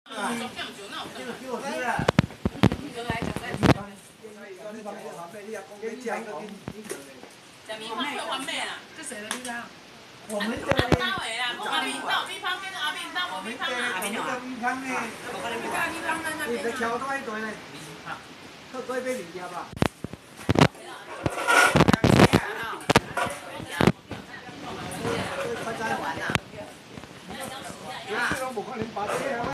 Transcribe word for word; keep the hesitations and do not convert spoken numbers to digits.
叫我吃啦。 食米饭最完美啦。 这谁的地方？ 我们这阿爸的啦，我阿边到米饭跟阿边到无米饭啊。 我们这米汤呢？ 你看地方在那边。 你敲多一段呢？喝多一杯米加吧。